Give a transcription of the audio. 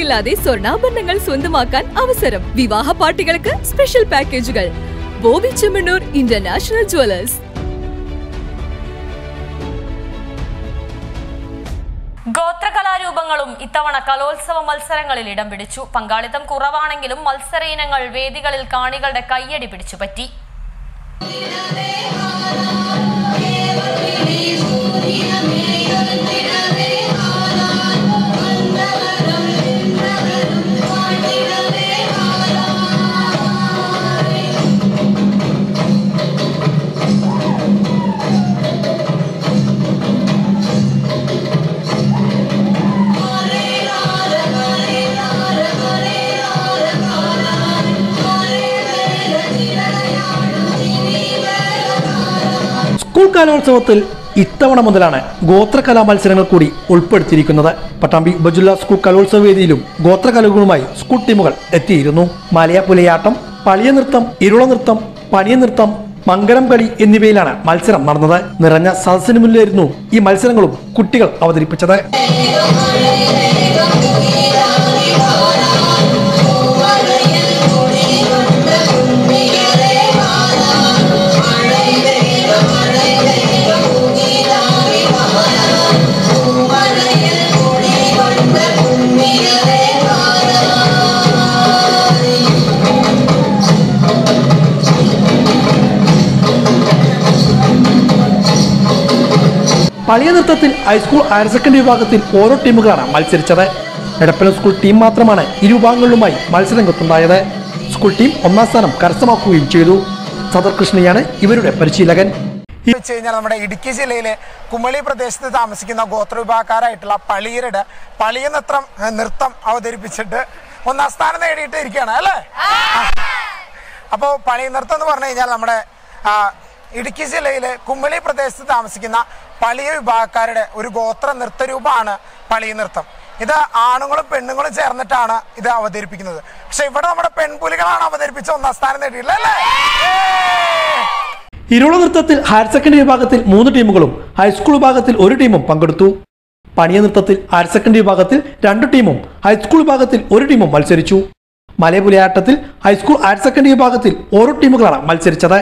ഇല്ലാതെ സ്വർണ്ണാഭരണങ്ങൾ സ്വന്തമാക്കാൻ അവസരം. വിവാഹ പാർട്ടികൾക്ക് സ്പെഷ്യൽ പാക്കേജുകൾ. Bobby Chemmanur international jewellers. ഗോത്രകലാരൂപങ്ങളും ഇത്തവണ കലോത്സവ മത്സരങ്ങളിൽ ഇടം പിടിച്ചു. പങ്കാളിത്തം കുറവാണെങ്കിലും മത്സര ഇനങ്ങൾ വേദികളിൽ കാണികളുടെ കയ്യടി പിടിച്ചുപറ്റി. സ്കൂൾ കലോത്സവത്തിൽ ഇത്തവണ മുതലാണ് ഗോത്രകലാ മത്സരങ്ങൾ കൂടി ഉൾപ്പെടുത്തിയിരിക്കുന്നത്. പട്ടാമ്പി ഉപജില്ലാ സ്കൂൾ കലോത്സവ വേദിയിലും ഗോത്രകലകളുമായി സ്കൂൾ ടീമുകൾ എത്തിയിരുന്നു. മലയപ്പുലയാട്ടം, പളിയ നൃത്തം, ഇരുള നൃത്തം, പണിയ നൃത്തം, മംഗലം കളി എന്നിവയിലാണ് മത്സരം നടന്നത്. നിറഞ്ഞ സദസ്സിന് മുന്നിലായിരുന്നു ഈ മത്സരങ്ങളും കുട്ടികൾ അവതരിപ്പിച്ചത്. പളിയ നൃത്തത്തിൽ ഹൈസ്കൂൾ ഹയർ സെക്കൻഡറി വിഭാഗത്തിൽ ഓരോ ടീമുകളാണ് മത്സരിച്ചത്. എടപ്പലം സ്കൂൾ ടീം മാത്രമാണ് ഇരു വിഭാഗങ്ങളിലുമായി മത്സരരംഗത്തുണ്ടായത്. സ്കൂൾ ടീം ഒന്നാം സ്ഥാനം കരസ്ഥമാക്കുകയും ചെയ്തു. സദർ കൃഷ്ണയാണ് ഇവരുടെ പരിശീലകൻ. നമ്മുടെ ഇടുക്കി ജില്ലയിലെ കുമളി പ്രദേശത്ത് താമസിക്കുന്ന ഗോത്രവിഭാഗക്കാരായിട്ടുള്ള പളിയരുടെ പളിയ നൃത്തം അവതരിപ്പിച്ചിട്ട് ഒന്നാം സ്ഥാനം നേടിയിട്ട് ഇരിക്കുകയാണ് അല്ലേ. അപ്പോൾ പളിയ നൃത്തം എന്ന് പറഞ്ഞു കഴിഞ്ഞാൽ നമ്മുടെ ഇടുക്കി ജില്ലയിലെ കുമളി പ്രദേശത്ത് താമസിക്കുന്ന പളിയ വിഭാഗക്കാരുടെ ഒരു ഗോത്ര നൃത്തരൂപമാണ് പളിയ നൃത്തം. ഇത് ആണുങ്ങളും പെണ്ണുങ്ങളും ചേർന്നിട്ടാണ് ഇത് അവതരിപ്പിക്കുന്നത്. പക്ഷെ ഇവിടെ നമ്മുടെ പെൺപുലികളാണ് അവതരിപ്പിച്ച ഒന്നാം സ്ഥാനം നേടിയില്ല അല്ലേ. ഇരുള നൃത്തത്തിൽ ഹയർ സെക്കൻഡറി വിഭാഗത്തിൽ 3 ടീമുകളും ഹൈസ്കൂൾ വിഭാഗത്തിൽ 1 ടീമും പങ്കെടുത്തു. പണിയ നൃത്തത്തിൽ ഹയർ സെക്കൻഡറി വിഭാഗത്തിൽ 2 ടീമും ഹൈസ്കൂൾ വിഭാഗത്തിൽ 1 ടീമും മത്സരിച്ചു. മലയപുലയാട്ടത്തിൽ ഹൈസ്കൂൾ ഹയർ സെക്കൻഡറി വിഭാഗത്തിൽ ഓരോ ടീമുകളാണ് മത്സരിച്ചത്.